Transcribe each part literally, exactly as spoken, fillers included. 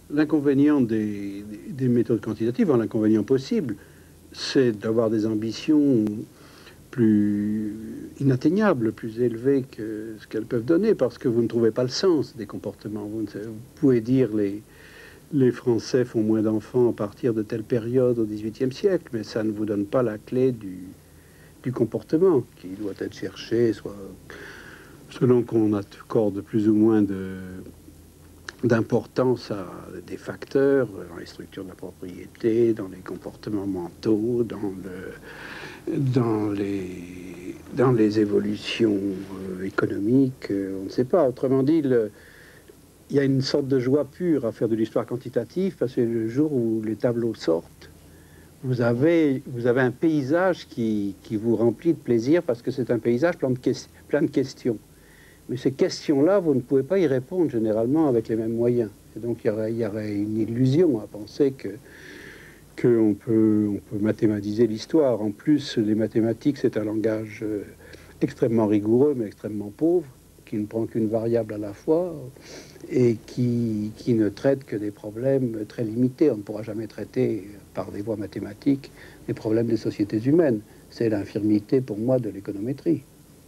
l'inconvénient des, des méthodes quantitatives, l'inconvénient possible, c'est d'avoir des ambitions plus inatteignables, plus élevées que ce qu'elles peuvent donner, parce que vous ne trouvez pas le sens des comportements. Vous, ne, vous pouvez dire les, les Français font moins d'enfants à partir de telle période au dix-huitième siècle, mais ça ne vous donne pas la clé du, du comportement qui doit être cherché, soit selon qu'on accorde plus ou moins de d'importance à des facteurs dans les structures de la propriété, dans les comportements mentaux, dans, le, dans, les, dans les évolutions euh, économiques, euh, on ne sait pas. Autrement dit, le, il y a une sorte de joie pure à faire de l'histoire quantitative, parce que le jour où les tableaux sortent, vous avez, vous avez un paysage qui, qui vous remplit de plaisir, parce que c'est un paysage plein de, plein de questions. Mais ces questions-là, vous ne pouvez pas y répondre généralement avec les mêmes moyens. Et donc il y aurait, il y aurait une illusion à penser que qu'on peut, on peut mathématiser l'histoire. En plus, les mathématiques, c'est un langage euh, extrêmement rigoureux, mais extrêmement pauvre, qui ne prend qu'une variable à la fois et qui, qui ne traite que des problèmes très limités. On ne pourra jamais traiter par des voies mathématiques les problèmes des sociétés humaines. C'est l'infirmité, pour moi, de l'économétrie.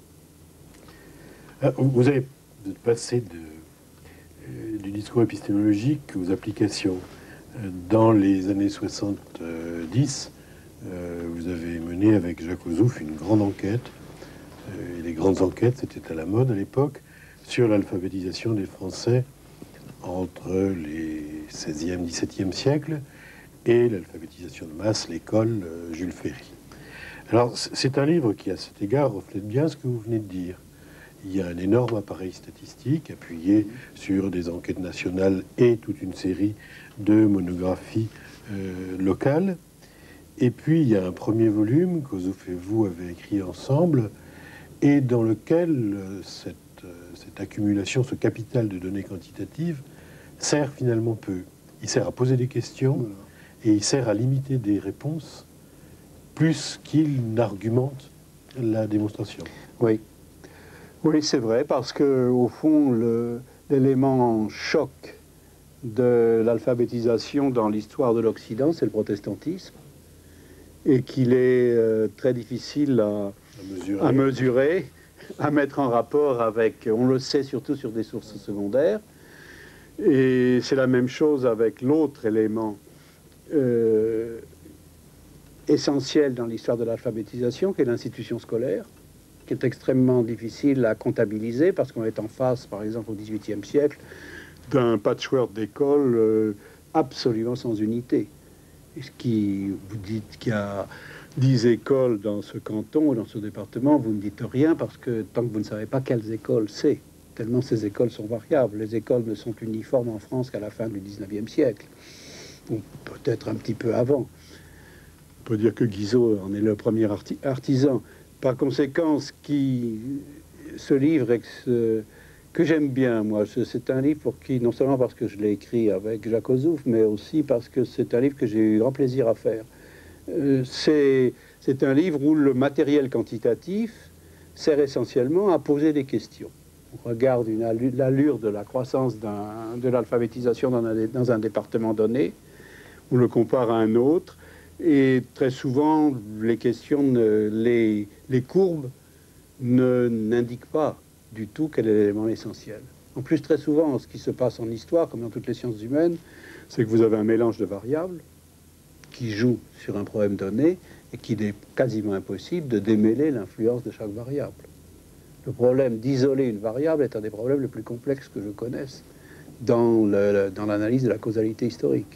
Vous avez passé de, euh, du discours épistémologique aux applications. Dans les années soixante-dix, euh, vous avez mené avec Jacques Ozouf une grande enquête. Euh, et les grandes enquêtes, c'était à la mode à l'époque, sur l'alphabétisation des Français entre les seizième, dix-septième siècles et l'alphabétisation de masse, l'école euh, Jules Ferry. Alors, c'est un livre qui, à cet égard, reflète bien ce que vous venez de dire. Il y a un énorme appareil statistique appuyé sur des enquêtes nationales et toute une série de monographies euh, locales. Et puis, il y a un premier volume qu'Ozouf et vous avez écrit ensemble et dans lequel euh, cette, euh, cette accumulation, ce capital de données quantitatives sert finalement peu. Il sert à poser des questions et il sert à limiter des réponses plus qu'il n'argumente la démonstration. Oui. Oui, c'est vrai, parce que au fond, l'élément choc de l'alphabétisation dans l'histoire de l'Occident, c'est le protestantisme, et qu'il est euh, très difficile à, à, mesurer. à mesurer, à mettre en rapport avec, on le sait surtout sur des sources secondaires, et c'est la même chose avec l'autre élément euh, essentiel dans l'histoire de l'alphabétisation, qui est l'institution scolaire, qui est extrêmement difficile à comptabiliser parce qu'on est en face, par exemple, au dix-huitième siècle, d'un patchwork d'écoles euh, absolument sans unité. Et ce qui, vous dites qu'il y a dix écoles dans ce canton ou dans ce département, vous ne dites rien parce que tant que vous ne savez pas quelles écoles c'est, tellement ces écoles sont variables. Les écoles ne sont uniformes en France qu'à la fin du dix-neuvième siècle, ou peut-être un petit peu avant. On peut dire que Guizot en est le premier arti artisan. Par conséquent, ce, qui, ce livre ce, que j'aime bien, moi, c'est un livre pour qui, non seulement parce que je l'ai écrit avec Jacques Ozouf, mais aussi parce que c'est un livre que j'ai eu grand plaisir à faire. Euh, c'est un livre où le matériel quantitatif sert essentiellement à poser des questions. On regarde l'allure de la croissance un, de l'alphabétisation dans, dans un département donné, on le compare à un autre, et très souvent, les questions, ne, les, les courbes n'indiquent pas du tout quel est l'élément essentiel. En plus, très souvent, ce qui se passe en histoire, comme dans toutes les sciences humaines, c'est que vous avez un mélange de variables qui jouent sur un problème donné et qu'il est quasiment impossible de démêler l'influence de chaque variable. Le problème d'isoler une variable est un des problèmes les plus complexes que je connaisse dans l'analyse de la causalité historique.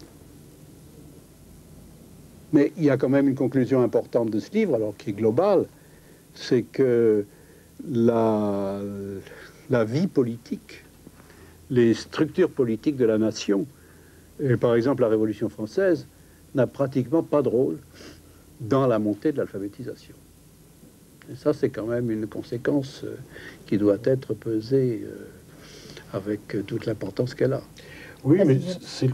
Mais il y a quand même une conclusion importante de ce livre, alors qui est globale, c'est que la, la vie politique, les structures politiques de la nation, et par exemple la Révolution française, n'a pratiquement pas de rôle dans la montée de l'alphabétisation. Et ça, c'est quand même une conséquence euh, qui doit être pesée euh, avec toute l'importance qu'elle a. Oui, mais c'est...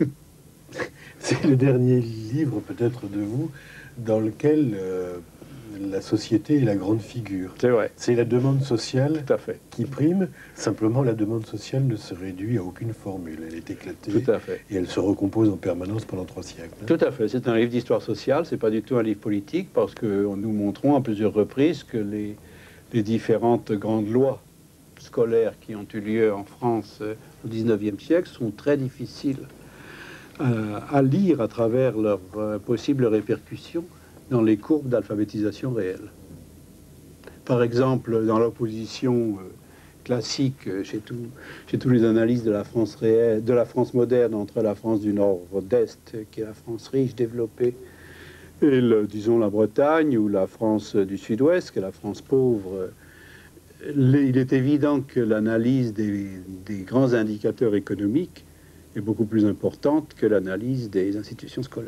C'est le dernier livre, peut-être, de vous, dans lequel euh, la société est la grande figure. C'est vrai. C'est la demande sociale Tout à fait. qui prime. Simplement, la demande sociale ne se réduit à aucune formule. Elle est éclatée. Tout à fait. Et elle se recompose en permanence pendant trois siècles. Tout à fait. C'est un livre d'histoire sociale. C'est pas du tout un livre politique parce que nous montrons à plusieurs reprises que les, les différentes grandes lois scolaires qui ont eu lieu en France euh, au dix-neuvième siècle sont très difficiles euh, à lire à travers leurs euh, possibles répercussions dans les courbes d'alphabétisation réelle. Par exemple, dans l'opposition euh, classique euh, chez, tout, chez tous les analystes de la France réelle, de la France moderne entre la France du Nord-Est, qui est la France riche, développée, et le, disons la Bretagne ou la France du Sud-Ouest, qui est la France pauvre. Les, il est évident que l'analyse des, des grands indicateurs économiques est beaucoup plus importante que l'analyse des institutions scolaires.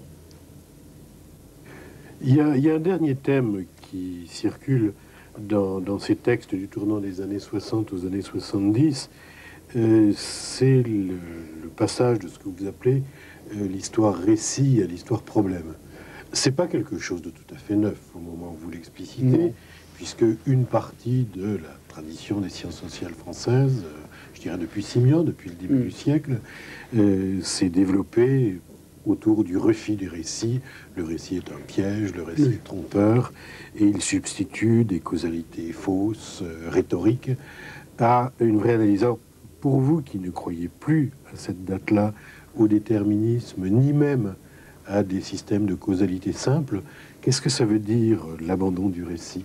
Il y, a, il y a un dernier thème qui circule dans, dans ces textes du tournant des années soixante aux années soixante-dix. Euh, c'est le, le passage de ce que vous appelez euh, l'histoire récit à l'histoire problème. C'est pas quelque chose de tout à fait neuf au moment où vous l'explicitez, non. Puisque une partie de la tradition des sciences sociales françaises, euh, je dirais depuis Simian, depuis le début mmh. du siècle, euh, s'est développée autour du refus du récit. Le récit est un piège, le récit est trompeur, et il substitue des causalités fausses, euh, rhétoriques, à une vraie analyse. Alors, pour vous qui ne croyez plus à cette date-là au déterminisme, ni même à des systèmes de causalité simples, qu'est-ce que ça veut dire l'abandon du récit?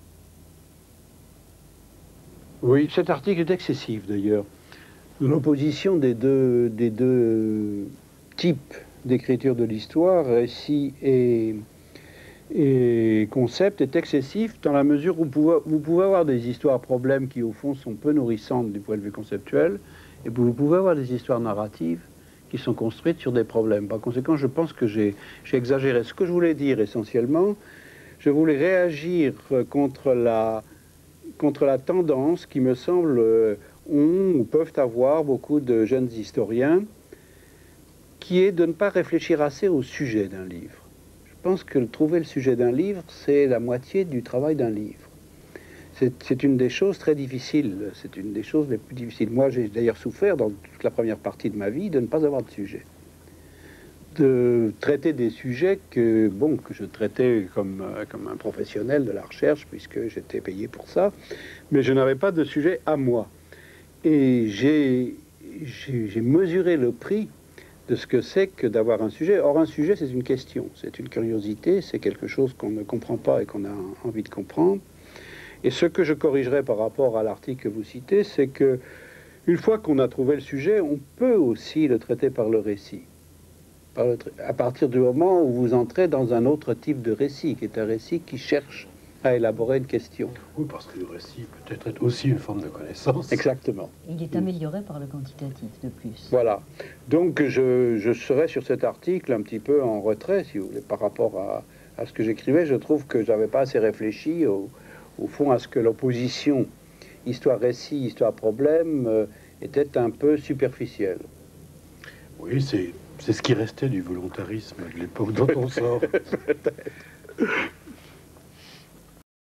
Oui, cet article est excessif d'ailleurs. L'opposition des deux, des deux types d'écriture de l'histoire, récit et, et concept, est excessif dans la mesure où vous pouvez, vous pouvez avoir des histoires problèmes qui au fond sont peu nourrissantes du point de vue conceptuel, et vous pouvez avoir des histoires narratives qui sont construites sur des problèmes. Par conséquent, je pense que j'ai exagéré. Ce que je voulais dire essentiellement, je voulais réagir contre la, contre la tendance qui me semble ont ou peuvent avoir beaucoup de jeunes historiens, qui est de ne pas réfléchir assez au sujet d'un livre. Je pense que trouver le sujet d'un livre, c'est la moitié du travail d'un livre. C'est une des choses très difficiles, c'est une des choses les plus difficiles. Moi, j'ai d'ailleurs souffert dans toute la première partie de ma vie de ne pas avoir de sujet. De traiter des sujets que, bon, que je traitais comme, comme un professionnel de la recherche, puisque j'étais payé pour ça, mais je n'avais pas de sujet à moi. Et j'ai mesuré le prix de ce que c'est que d'avoir un sujet. Or, un sujet, c'est une question, c'est une curiosité, c'est quelque chose qu'on ne comprend pas et qu'on a envie de comprendre. Et ce que je corrigerai par rapport à l'article que vous citez, c'est que une fois qu'on a trouvé le sujet, on peut aussi le traiter par le récit. Par le à partir du moment où vous entrez dans un autre type de récit, qui est un récit qui cherche à élaborer une question. Oui, parce que le récit peut être aussi une forme de connaissance. Exactement. Il est amélioré par le quantitatif de plus. Voilà. Donc je, je serais sur cet article un petit peu en retrait, si vous voulez, par rapport à, à ce que j'écrivais. Je trouve que je n'avais pas assez réfléchi au, au fond à ce que l'opposition histoire-récit, histoire-problème euh, était un peu superficielle. Oui, c'est ce qui restait du volontarisme de l'époque dont on sort. Peut-être.